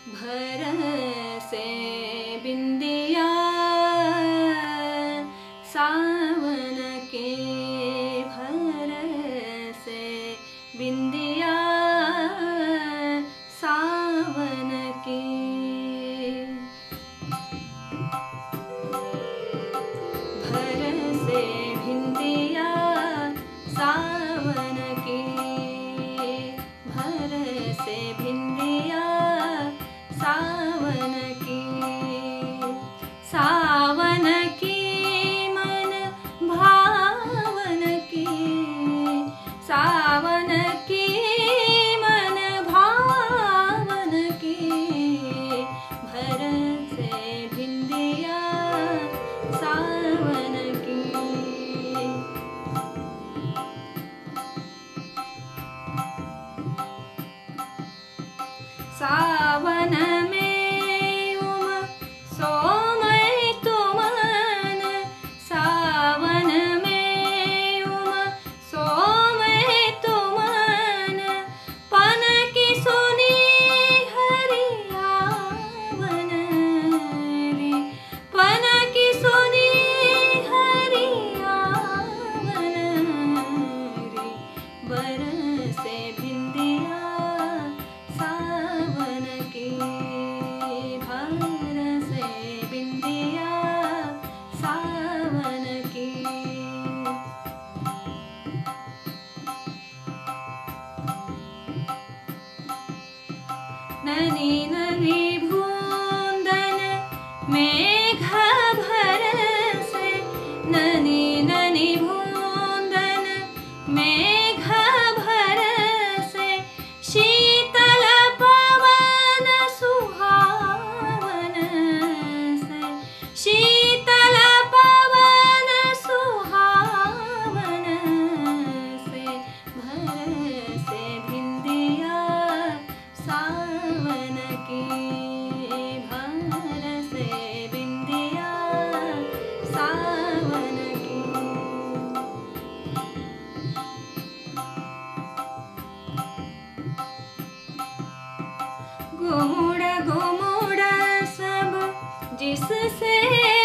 भर से बिंदिया सावन के, भर से बिंदिया सावन की। भर से बिंदिया सावन की, भर से बिंदिया सावन की। सावन की मन भावन की, सावन की मन भावन की। भर से बिंदिया सावन की। सावन में सोमय तुमन, सावन में सोमय तुमन। पन की सुनी हरियावन रे, पन की सुनी हरियावन रे। बर से बिंदिया सावन की, भर से बिंदिया सावन की। ननी ननी बूंदन मेघ भरसे, ननी ननी बूंदन मेघ भरसे। शीतल पवन सुहावन से, शीतल पवन सुहावन से। भर से बिंदिया सावन की, भर से बिंदिया सावन की। घुमुड़ घुमुड़ सब जिससे